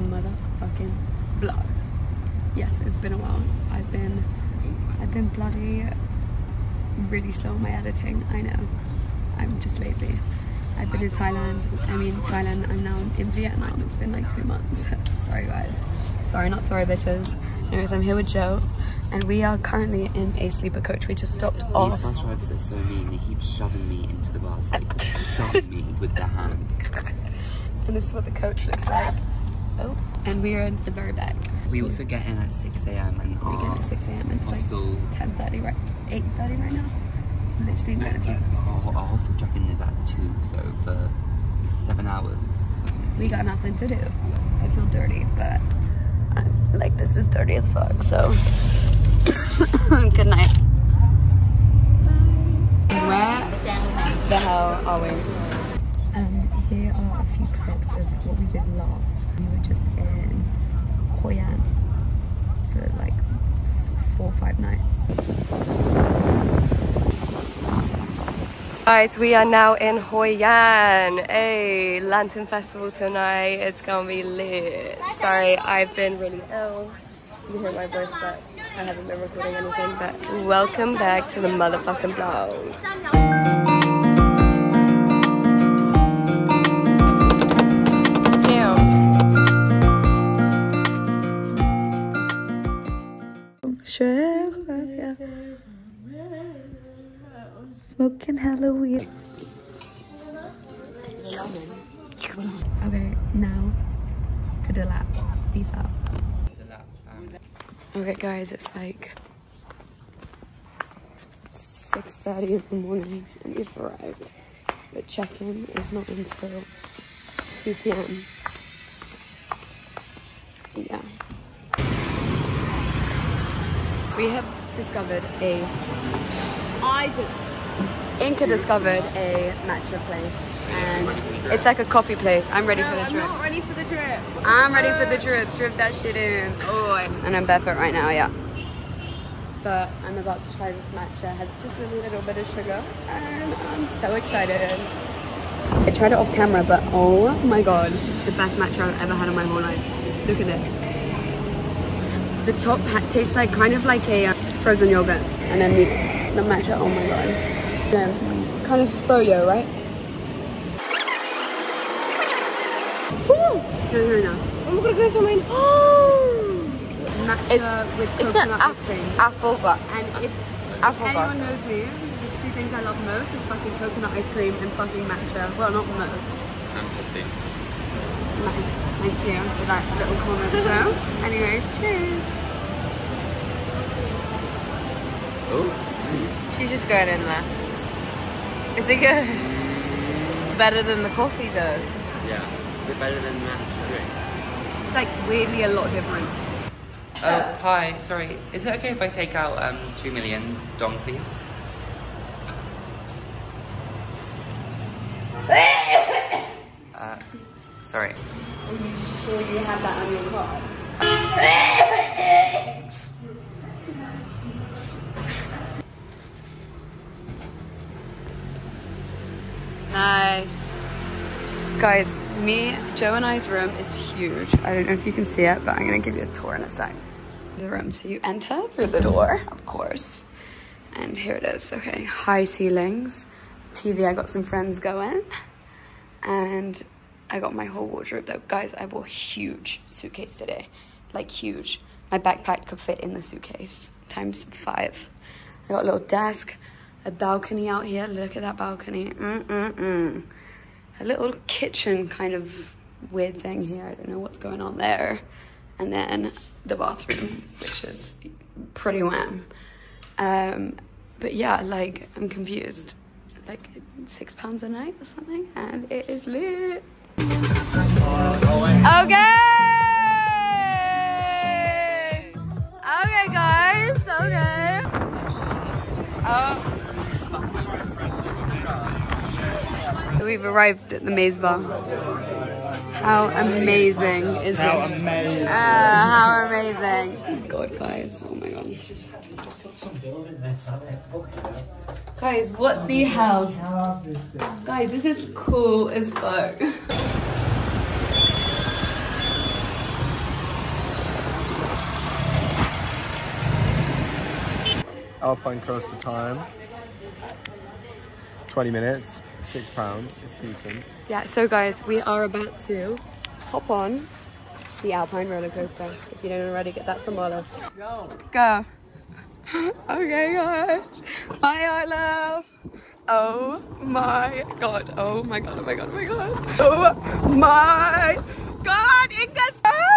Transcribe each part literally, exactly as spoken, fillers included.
motherfucking vlog. Yes, it's been a while. I've been, I've been bloody really slow on my editing. I know. I'm just lazy. I've been in Thailand. I mean Thailand. I'm now in Vietnam. It's been like two months. Sorry guys. Sorry, not sorry bitches. Anyways, I'm here with Joe, and we are currently in a sleeper coach. We just stopped off. These bus drivers are so mean. They keep shoving me into the bus, like shoving me with their hands. And this is what the coach looks like. Oh, and we are in the very back. We So also get in at six A M and we get in at six A M and it's hostel. like ten thirty, right? eight thirty right now. It's literally No, nine o'clock. yes, our, our hostel check-in is at two, so for seven hours. We got nothing to do. I feel dirty, but I'm, like this is dirty as fuck. So good night. Bye. Where the hell are we? Um, here are a few clips of what we did last. We were just in Hoi An for like four or five nights. Guys, we are now in Hoi An. Hey, Lantern Festival tonight. It's gonna be lit. Sorry, I've been really ill. You can hear my voice, but I haven't been recording anything. But welcome back to the motherfucking vlog. Smoking Halloween. Okay, now to the lab. Peace out. Okay guys, it's like six thirty in the morning and we've arrived. But check-in is not until two P M Yeah. We have discovered a... I did. Inca discovered a matcha place, and it's like a coffee place. I'm ready no, for the drip. I'm not ready for the drip. I'm ready for the drip. Drip that shit in. Oh, and I'm barefoot right now, yeah. But I'm about to try this matcha. It has just a little bit of sugar, and I'm so excited. I tried it off camera, but oh my god, it's the best matcha I've ever had in my whole life. Look at this. The top tastes like kind of like a uh, frozen yogurt, and then the, the matcha. Oh my god. Yeah, kind of froyo, right? Ooh. No, no, no. Oh my god, guys, I mean, oh! Matcha it's, with coconut ice cream. Affogato. And if Affogato. Anyone knows me, the two things I love most is fucking coconut ice cream and fucking matcha. Well, not most. I'm pussy. Nice. Thank you for that little comment though. Anyways, cheers. Oh. She's just going in there. Is it good? Better than the coffee though. Yeah. Is it better than matcha drink? It's like weirdly a lot different. Oh, hi. Sorry. Is it okay if I take out um two million dong, please? uh, sorry. Are you sure you have that on your card? Nice. Guys, me, Joe and I's room is huge. I don't know if you can see it, but I'm gonna give you a tour in a sec. The room, so you enter through the door, of course. And here it is, okay. High ceilings. T V, I got some friends going. And I got my whole wardrobe though. Guys, I bought a huge suitcase today. Like huge. My backpack could fit in the suitcase, times five. I got a little desk. A balcony out here. Look at that balcony. Mm-mm-mm. A little kitchen kind of weird thing here. I don't know what's going on there. And then the bathroom, which is pretty wham. Um, but yeah, like, I'm confused. Like, six pounds a night or something. And it is lit. Okay! Okay, guys. Okay. Oh. We've arrived at the maze bar. How amazing is how this? Amazing. Uh, how amazing. God, guys. Oh my god. Guys, what the hell? Guys, this is cool as fuck. Alpine coaster time. twenty minutes, six pounds. It's decent. Yeah, so guys, we are about to hop on the Alpine roller coaster. If you don't already, get that from Ola. Go. Go. Okay, guys. Bye, Ola. Oh my god. Oh my god. Oh my god. Oh my god. Oh my god. Inga's.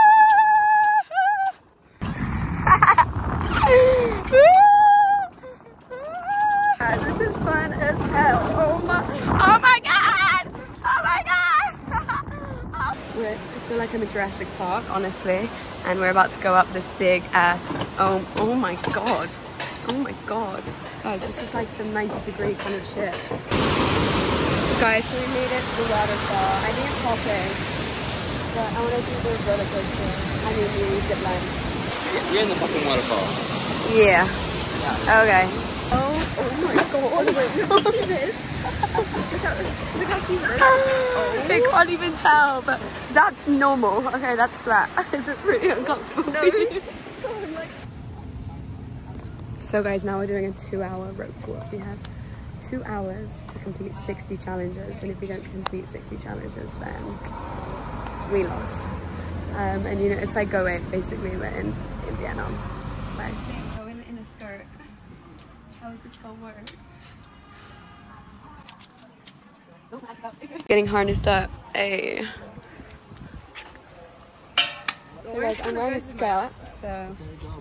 This is fun as hell. Oh my. Oh my god. Oh my god. We're, I feel like I'm in Jurassic Park, honestly, and we're about to go up this big ass. Oh, oh my god. Oh my god. Guys, this is like some ninety degree kind of shit. Guys, so we made it to the waterfall. I think it's hopping, but I want to do the roller coaster. I mean, the zip line. We're in the fucking waterfall. Yeah. yeah. Okay. Oh, oh my god. Wait, look at this. Look how, look how steep it is. Oh. They can't even tell, but that's normal. Okay, that's flat. Is it really uncomfortable? No. So guys, now we're doing a two hour rope course. We have two hours to complete sixty challenges, and if we don't complete sixty challenges, then we lost. Um, and you know, it's like go in, basically, we're in, in Vietnam. Bye. Go in in a skirt. How is this gonna work? Getting harnessed up. Hey. So guys, I'm wearing a skirt, so.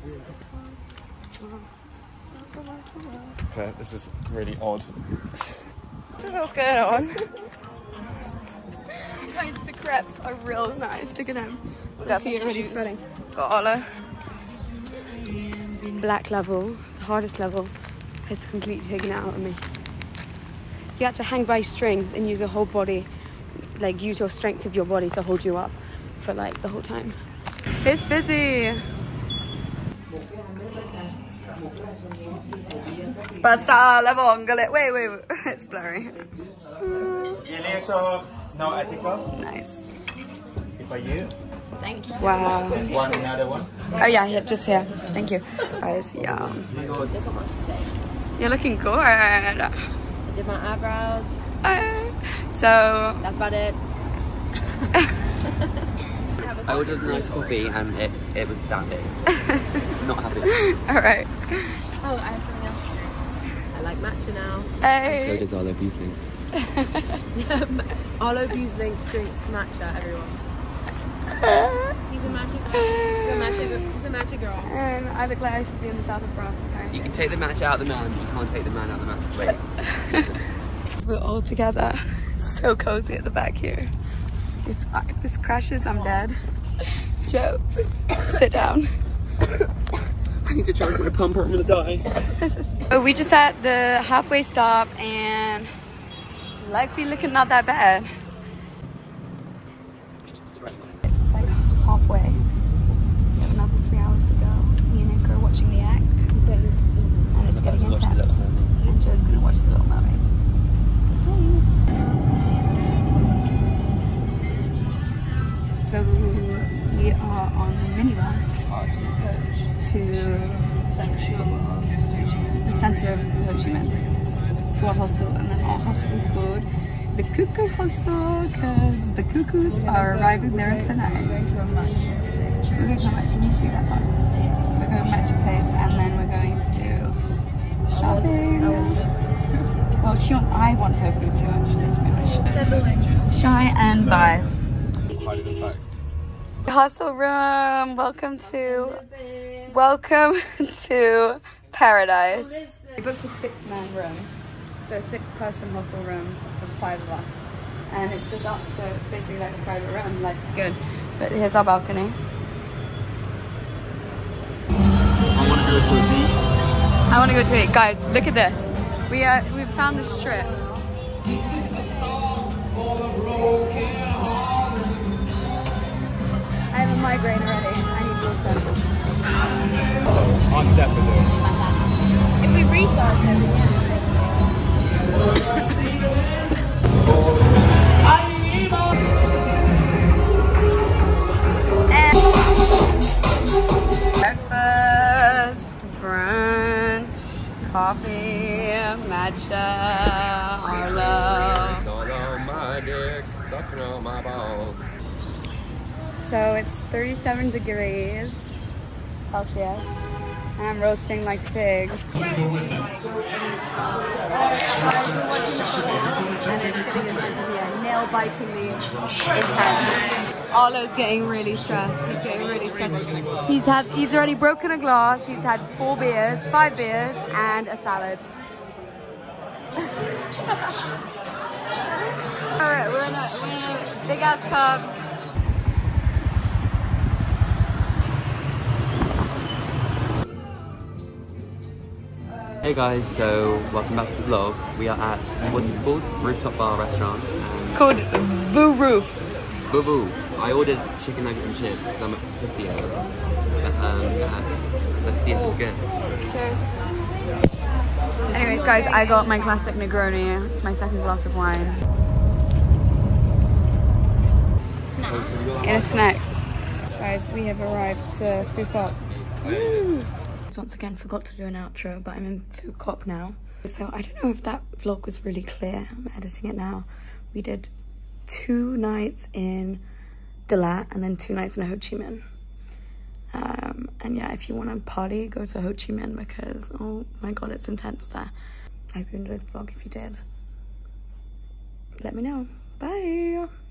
Okay, this is really odd. This is what's going on. Guys, the crepes are real nice. Look at them. We got some already sweating. Got Ola. Black level, the hardest level, has completely taken it out of me. You had to hang by strings and use your whole body, like use your strength of your body to hold you up for like the whole time. It's busy. Basta la vongole. Wait, wait, wait. It's blurry. No ethical. Nice. For you. Thank you. Wow. And one another one. Oh yeah, yeah, just here. Thank you. Guys, yeah. There's not much to say. You're looking good. I did my eyebrows. Uh, so that's about it. I ordered a nice coffee and it, it was that big. Not happy. Alright. Oh, I have something else to say. I like matcha now. Hey. So does Arlo Buesling. Arlo Buesling drinks matcha, everyone. He's a matcha girl. He's a matcha, he's a matcha girl. And I look like I should be in the south of France, apparently. You can take the match out of the man, but you can't take the man out of the match. Wait. We're all together. So cozy at the back here. If, I, if this crashes, I'm dead. Joe, sit down. I need to charge my pump or I'm gonna die. So we just at the halfway stop and life be looking not that bad. It's like halfway. We have another three hours to go. Me and Nico are watching the act. And it's getting intense. And Joe's gonna watch The Little Mermaid. So we are on the minibus to the centre of Ho Chi Minh, to our hostel, and then our hostel is called the Cuckoo Hostel because the cuckoos are arriving there tonight. We're going to a match. We're going to a match. We need to do that fast. We're going to match a place, and then we're going to shopping. Well, she want, I want tofu too, actually, to be honest. Shy and bye. Hostel room. Welcome to, welcome to paradise. We booked a six-man room, so a six-person hostel room for five of us, and it's just us, so it's basically like a private room. Life is good. But here's our balcony. I want to go to a beach. I want to go to it, guys. Look at this. We are we found the strip. I have a migraine already. I need water. I'm definitely. If we research it, breakfast, brunch. working on my balls. So it's thirty-seven degrees Celsius, and I'm roasting like pig. Guys, we're watching the football, and it's getting visibly nail-bitingly intense. Arlo's getting really stressed. He's getting really stressed. He's had, he's already broken a glass. He's had four beers, five beers, and a salad. All right, we're in a, we're in a big ass pub. Hey guys, so welcome back to the vlog. We are at, what's this called? Rooftop Bar Restaurant. It's called The Roof. Boo Boo. I ordered chicken nuggets and chips because I'm a pussy. But, um, yeah. Let's see if it's good. Cheers. Anyways, guys, I got my classic Negroni. It's my second glass of wine. Snack. In a snack. Guys, we have arrived to Phuket. Woo! So once again, forgot to do an outro, but I'm in Phuket now. So I don't know if that vlog was really clear. I'm editing it now. We did two nights in Dalat and then two nights in Ho Chi Minh. Um, and yeah, if you want to party, go to Ho Chi Minh because, oh my god, it's intense there. I hope you enjoyed the vlog. If you did, let me know. Bye!